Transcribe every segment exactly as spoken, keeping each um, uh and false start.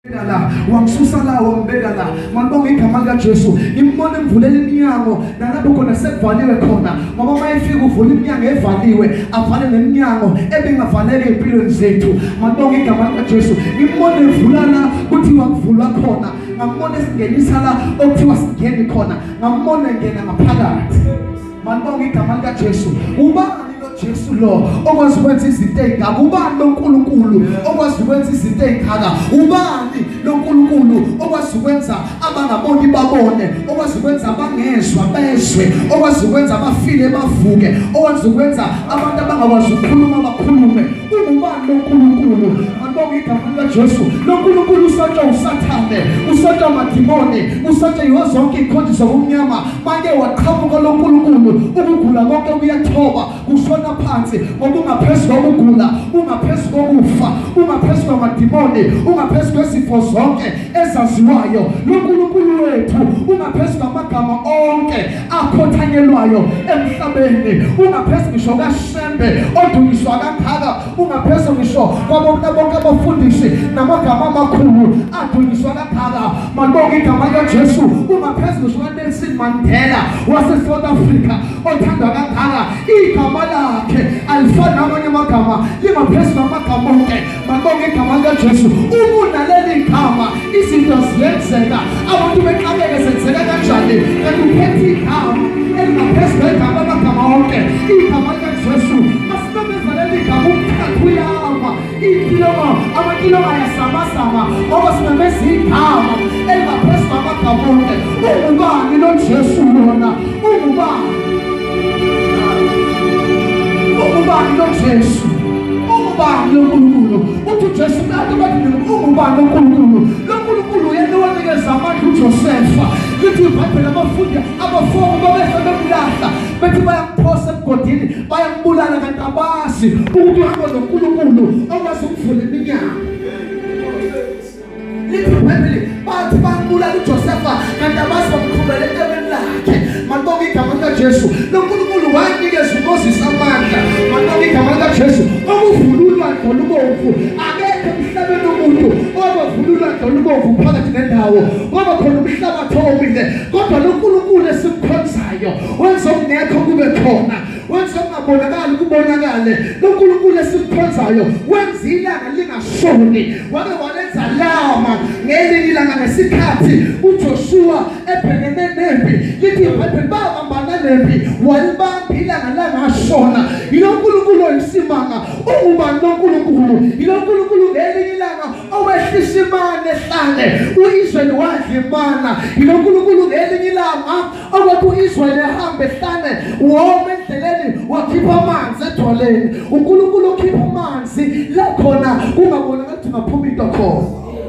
la wangisusa la wambeka la mandonga igama lika Jesu imbone mvulela iminyango nalapho khona sekuvaliwe khona ngoba mayifika uvula iminyango evaliwe avale neminyango ebingavaleke empilweni zethu mandonga igama lika Jesu imbone mvulana kuthiwa kuvulwa khona ngambone singenisa la okuthiwa singeni khona ngambone ngena ngaphakathi mandonga igama lika Jesu uba Jesu lo okwazi ukwenza izinto ezingaka ubani loNkulunkulu okwazi ukwenza izinto ezingaka ubani loNkulunkulu okwazi ukwenza abangaboni babone okwazi ukwenza abangezwa bezwe okwazi ukwenza abafile bavuke okwazi ukwenza abantu abangakwazi ukukhuluma bakhulume ubani loNkulunkulu mandonga igama lika Jesu loNkulunkulu usatha usathane usatha amadimoni usatha yonke ikhonto zobumnyama manje waqhamuka loNkulunkulu ukugula konke kuyathoba kusona phansi ngoba ungaphezulu kokugula ungaphezulu kokufa ungaphezulu kwamadimoni ungaphezulu kwezifo zonke ezaziwayo loNkulunkulu wethu ungaphezulu amagama onke akhothanyelwayo emhlabeni ungaphezulu ngisho kaShembe odunyiswa kangaka ungaphezulu ngisho kwabona bonke abafundisi namagama amakhulu adunyiswa kangaka mandonga igama lika Jesu ungaphezulu ngisho kaNelson Mandela wase South Africa othandwa kangaka igama lakhe alifana namanye amagama lingaphezulu amagama onke mandonga igama lika Jesu ubunaleli igama izinto ziyenzeka abantu beqabeke senzeka kanjani kanti uphethe igama elingaphezulu igama amagama onke igama lika Jesu masibenzele leli igama umthathu uyama ikiloma amakiloma yasamasama ngoba simemeza igama elingaphezulu amagama onke ubani lo Jesu lona ubani ubani lo Jesu ubani lo Nkulunkulu uthi Jesu nathi bathi ubani lo Nkulunkulu lo Nkulunkulu yena owanikeza amandla uJosefa lithi iBhayibheli abafundi abafomu babese bemlahla bethi bayamphosa egodini bayambulala kanti abazi ukuthi uhamba noNkulunkulu okwazi ukuvula iminyango lithi iBhayibheli bathi bambulala uJosefa kanti abazi bamkhubela entebeni lakhe mandonga igama lika Jesu lo Nkulunkulu wanikeza uMoses amandla mandonga igama lika Jesu okuvululwa ngolubomvu akekho emhlabeni umuntu obavululwa ngolubomvu phakathi nendawo ngoba khona umhlabathi owomile kodwa lo Nkulunkulu esimkhonzayo wenza ongekho kube khona wenza ongabonakali kubonakale lo Nkulunkulu esimkhonzayo wenza ilanga lingashoni wake walenza lama ngelinye ilanga ngesikhathi uJoshua ebhekene nempi lithi iBhayibheli babambana nempi walibamba ilanga langashona yilo Nkulunkulu oyisimanga ubani lo Nkulunkulu yilo Nkulunkulu ngelinye ilanga owehlisa imane ehlane uIsrael wadlimana yilo Nkulunkulu ngelinye ilanga okwathi uIsrael ehambe ehlane woma endleleni wakhipha amanzi edwaleni uNkulunkulu ukhipha amanzi la khona kungabonakala ukuthi ngaphuma into khona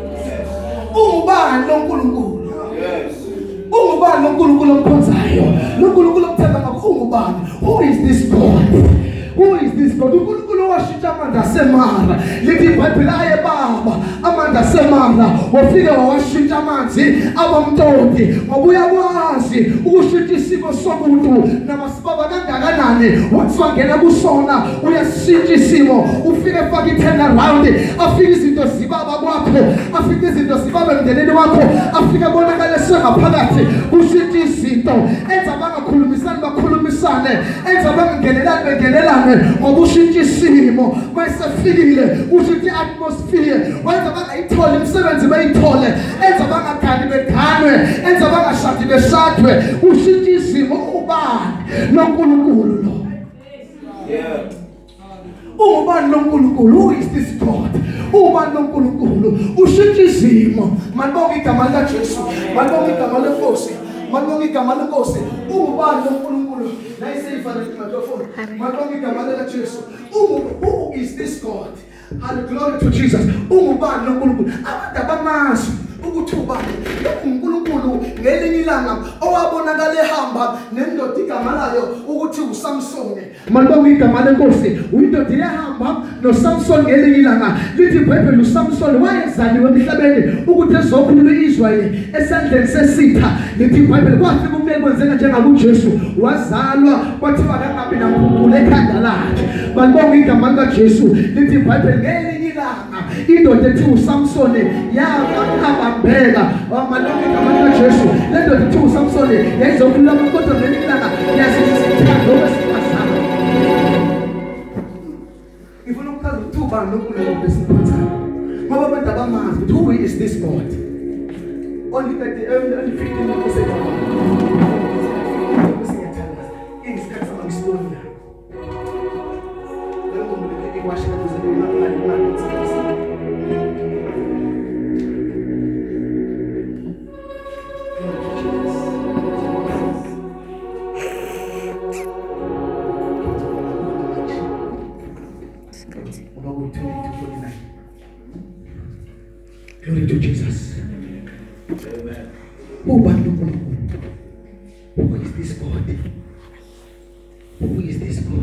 ubani lo Nkulunkulu yes ubani lo Nkulunkulu omkhonzayo lo Nkulunkulu omthemba ngakho ubani who is this God who is this God uNkulunkulu washintsha amandla asemara lithi iBhayibheli aye baba amandla asemara wafika wawashintsha amanzi abamtoti ngoba uyakwazi ukushintsha isimo somuntu namasibaba kangakanani wathi wangena kusona uyashintsha isimo ufike efaka i-turnaround afike izinto zibaba kwakho afike izinto zibabe emndenini wakho afike bonakale sengaphakathi ushintsha izinto enza bangakhulumisani bakhulumisane enza bangenelani bengenelane ngoba ushintsha isimo mayisefikile ushintsha i-atmosphere wenza bangayitholi imisebenzi bayithole enza bangagani beganwe enza bangashadi beshadwe ushintsha isimo ubani lo Nkulunkulu lo yeah ubani lo Nkulunkulu who is this God ubani lo Nkulunkulu ushintsha isimo mandonga igama lika Jesu mandonga igama lenkosi mandonga igama lenkosi ubani lo Nkulunkulu nayiseyifana microphone mandonga igama lika Jesu who is this God and glory to Jesus ubani lo Nkulunkulu abantu abamazi ukuthi ubani lo uNkulunkulu ngelinye ilanga owabonakala ehamba nendoda igama layo ukuthi uSamson mandonga igama lenkosi uyindoda ehamba noSamson ngelinye ilanga lithi iBhayibheli uSamson wayezaliwe emhlabeni ukuthi ezokhulula iIsrael esandleni sesitha lithi iBhayibheli kwafika umuntu ekwenzeka njengakuJesu wazalwa kwathiwa kangabi namkhulu ekhanda lakhe mandonga igama likaJesu lithi iBhayibheli ngelinye ilanga indoda ethi uSamson yabambeka amalonke igama likaJesu le ndoda ethi uSamson yayizokhuluma kodwa ngelinhlanga yasisithando wesifazane ngifuna ukuchaza uthuba lokulo besiphathayo ngoba abantu abamazi ukuthi who is this God only thirty only fifteen minutes ago siyathandaza isikhathi samakisibona Glory to Jesus. Amen. Who is this God? Who is this God?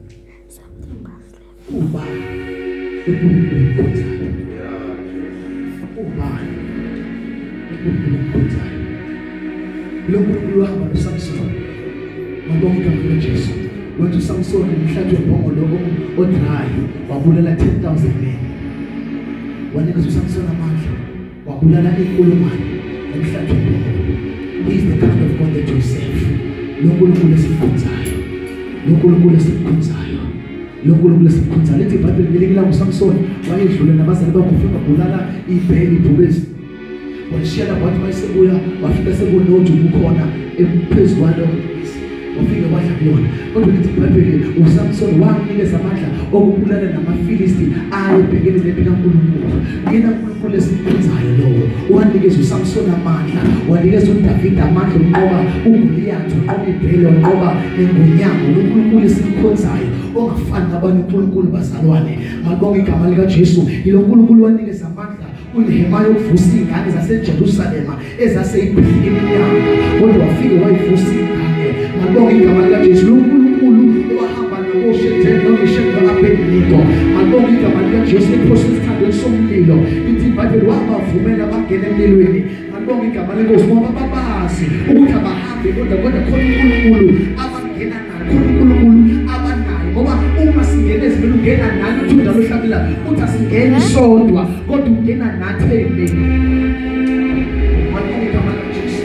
Uba ubukhuthayo uba ubukhuthayo lokukhulu hamba noSamson mabonke kaJesu wathi uSamson umhlatshwe bongo lokho odry wabulala ten thousand men wanika uSamson amandla wabulala inkulungwane emhlatshwe bongo. He is the kind of God that you serve. Lokukhulu esikhuthayo lokukhulu esikhuthayo lokukhulu esikhuthayo lethi iBhayibheli ngelikila uSamson wayedlula nabazali bakhe ufika bulala ibheli ibhubezi washiya abantu bayisebuya wafika sebonothu bukhona ephezulu wafika wadla kuyona kodwa lethi iBhayibheli uSamson wanikeza amandla okubulala namafilisti ayebhekene nempi kaNkulunkulu. Yena uNkulunkulu esikhuthayo lowo wanikeza uSamson amandla wanikeza uDavid amandla uqoba uGoliath uqoba ibhele uqoba engonyama. uNkulunkulu esikhuthayo ongafani nabanye uNkulunkulu bazalwane malibonke igama likaJesu. Yilo uNkulunkulu wanikeza amandla uNehemiah ukuvusa ingane zaseJerusalema ezaseyibhekile iminyaka kodwa wafika wayivusa ingane. Malibonke igama likaJesu. uNkulunkulu wahamba noShedrak noMeshach noAbednego. Malibonke igama likaJesu. Iphose isithando somlilo ithi iBhayibheli wabavumela bangena emlilweni. Malibonke igama lenkosi ngoba babazi ukuthi abahambe kodwa kodwa khona uNkulunkulu abangena naye khona uNkulunkulu abanayo ngoba uma singena ezimeni ungena nani uthi njalo uhlabela uthi asingeni sodwa kodwa ungena nathi emini. Malibonke igama likaJesu.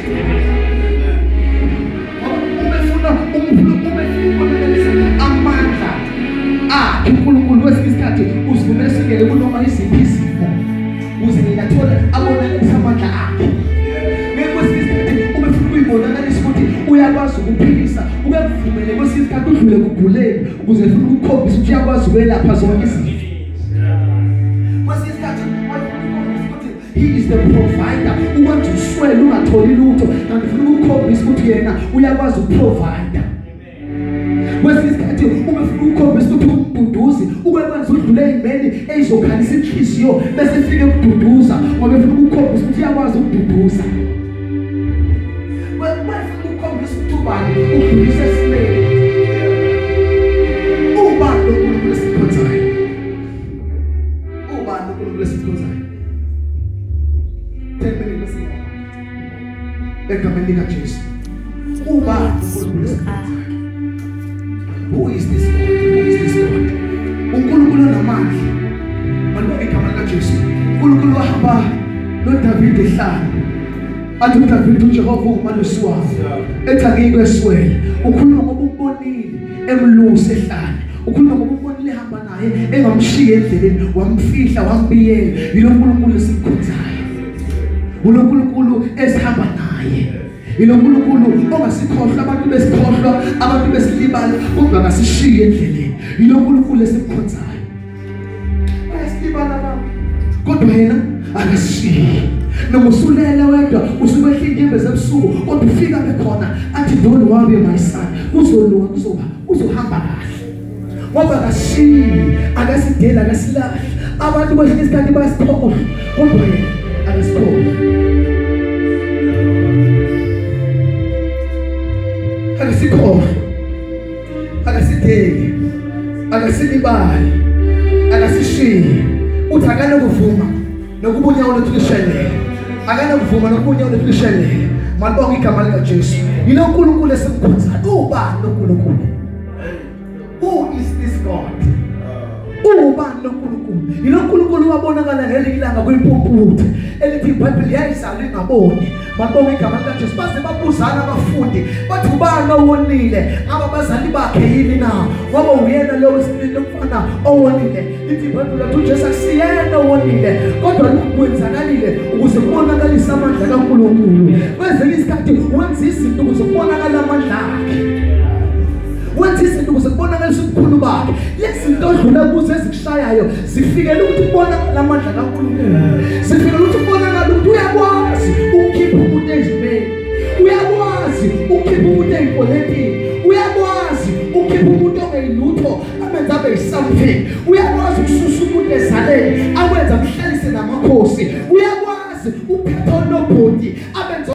Umefuna umefuna amandla ah uNkulunkulu wesikhathi usivumele singele kunoma isiphi isimo uze nginathola abonakalisa amandla akhe. Ngekwesikhathi umefuna uyibonakalisa ukuthi uyakwazi ukuphilisa ukuvumele kwesikhathi udlule kuguleni ukuze ufuna ukukhombisa ukuthi uyakwazi ukwelapha zonke izifo. Kwesikhathi ukuthi he is the provider. Uwathi uswele ungatholi lutho kanti ufuna ukukhombisa ukuthi yena uyakwazi ukuprovide. Kwesikhathi uma ufuna ukukhombisa ukuthi umduduzi ukwenza udlule imeli ezokhalisa inhliziyo bese ifike ukududuza ngoba ufuna ukukhombisa ukuthi uyakwazi ukududuza. Wena ukukhombisa ukuthi ubani udlulisa isimeli ubani uNkulunkulu esikhuthayo ubani uNkulunkulu esikhuthayo. ten minutes egameni likaJesu ubani uNkulunkulu esikhuthayo. Who is this God? Who is this God? uNkulunkulu namandla. Malibonke igama likaJesu. uNkulunkulu wahamba noDavid ehlala athi uDavid uJehova umalusi wami ethi angike eswele. Ukhuluma ngoba umbonile emlusa ehlala. Ukhuluma ngoba umbonile ehamba naye engamshiya endleleni wamfihla wambiyela. Yilo uNkulunkulu esikhuthayo. Ulo uNkulunkulu esihamba naye. Yilo uNkulunkulu ongasikhohlwa abantu besikhohlwa abantu besilibala kodwa ngasishiya endleleni. Yilo uNkulunkulu esikhuthayo. Esilibala abantu kodwa yena akashiya. Noma usulela wedwa usubehla inyembezi ebusuku kodwa ufika bekhona athi don't worry my son uzolunga kuzoba uzohamba kahle. Ngoba akashiyi akasidela akasilahla. Abantu kwesinye isikhathi bayasikhohlwa kodwa yena akasikhohlwa. Akasikhohlwa akasideli akasilibali akasishiyi. Uthi akanokuvuma nokubunya wona tulishelele akanokuvuma nokubunya wona tulishelele. Malibonke igama likaJesu. Yilo uNkulunkulu esikhuthayo. Ubani uNkulunkulu? Who is this God? Ubani noNkulunkulu? Yilo uNkulunkulu wabonakala ngelilanga kwimpumputhe elithi iBhayibheli yayizalwe ngaboni. Babonga igama likaJesu base babuzana abafundi bathi ubani owonile? Abazali bakhe yini na? Ngoba uyena lo wesibili umfana owonile. Lithi iBhayibheli lathi uJesu akusiyena owonile kodwa lokwenzakalile ukuze kubonakalise amandla kaNkulunkulu. Kwezinye isikhathi wenza izinto ukuze kubonakale amandla akhe. Wenza izinto ukuze kubonakalise ubukhulu bakhe. Lezi zinto odlula kuzo ezikushayayo zifikele ukuthi kubonakale amandla kaNkulunkulu. Zifikele ukuthi kubonakale ukuthi uyakwazi ukukhipha umuntu ezimeni. Uyakwazi ukukhipha umuntu ezipolitiki. Uyakwazi ukukhipha umuntu ongeyilutho amenza abe something. Uyakwazi ukususa umuntu ezaleni awenza mhlalise namakhosi. Uyakwazi ukuphetha nobody